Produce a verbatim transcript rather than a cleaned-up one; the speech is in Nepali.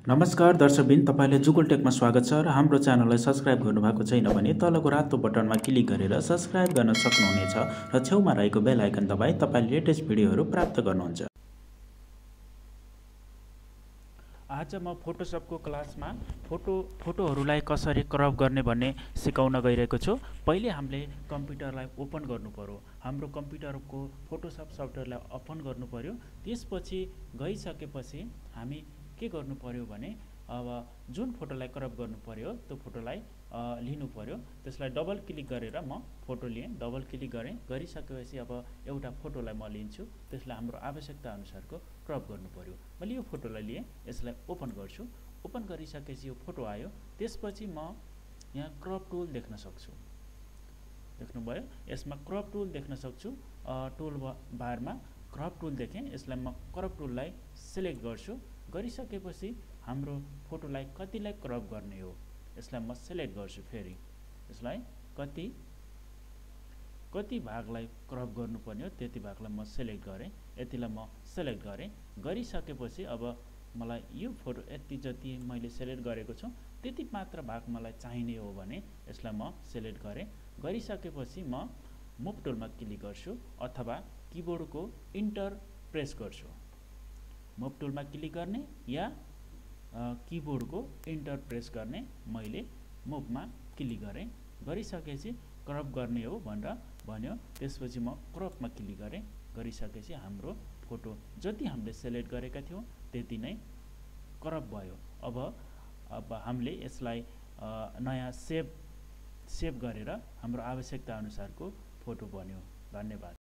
नमस्कार दर्शकबिन, तपाईँले जुगल टेकमा स्वागत छ र हाम्रो च्यानललाई सब्स्क्राइब गर्नुभएको छैन भने तलको रातो बटनमा क्लिक गरेर सब्स्क्राइब गर्न सक्नुहुनेछ र छेउमा रहेको बेल आइकन दबाई तपाईँले लेटेस्ट भिडियोहरू प्राप्त गर्नुहुन्छ। आज म फोटोसपको क्लासमा फोटो फोटोहरूलाई कसरी क्रप गर्ने भन्ने सिकाउन गइरहेको छु। पहिले हामीले कम्प्युटरलाई ओपन गर्नु पर्यो। हाम्रो कम्प्युटरको फोटोसप सफ्टवेयरलाई ओपन गर्नु पर्यो। त्यसपछि गइसकेपछि हामी के गर्नु पर्यो भने अब जुन फोटोलाई क्रप गर्नु पर्यो त्यो फोटोलाई लिनु पर्यो। त्यसलाई डबल क्लिक गरेर म फोटो लिएँ, डबल क्लिक गरेँ। गरिसकेपछि अब एउटा फोटोलाई म लिन्छु, त्यसलाई हाम्रो आवश्यकता अनुसारको क्रप गर्नु पर्यो। मैले यो फोटोलाई लिएँ, यसलाई ओपन गर्छु। ओपन गरिसकेपछि यो फोटो आयो। त्यसपछि म यहाँ क्रप टुल देख्न सक्छु। देख्नुभयो, यसमा क्रप टुल देख्न सक्छु। टुल बारमा क्रप टुल देखेँ, यसलाई म क्रप टुललाई सिलेक्ट गर्छु। गरिसकेपछि हाम्रो फोटोलाई कतिलाई क्रप गर्ने हो यसलाई म सिलेक्ट गर्छु। फेरि यसलाई कति कति भागलाई क्रप गर्नुपर्ने हो त्यति भागलाई म सिलेक्ट गरेँ। यतिलाई म सिलेक्ट गरेँ। गरिसकेपछि अब मलाई यो फोटो यति जति मैले सिलेक्ट गरेको छु त्यति मात्र भाग मलाई चाहिने हो भने यसलाई म सिलेक्ट गरेँ। गरिसकेपछि म मुभ टुलमा क्लिक गर्छु अथवा किबोर्डको इन्टर प्रेस गर्छु। मुभ टुलमा क्लिक गर्ने या किबोर्डको इन्टर प्रेस गर्ने। मैले मुभमा क्लिक गरेँ। गरिसकेपछि क्रप गर्ने हो भनेर भन्यो। त्यसपछि म क्रपमा क्लिक गरेँ। गरिसकेपछि हाम्रो फोटो जति हामीले सिलेक्ट गरेका थियौँ त्यति नै क्रप भयो। अब अब हामीले यसलाई नयाँ सेभ सेभ गरेर हाम्रो आवश्यकता अनुसारको फोटो बन्यो। धन्यवाद।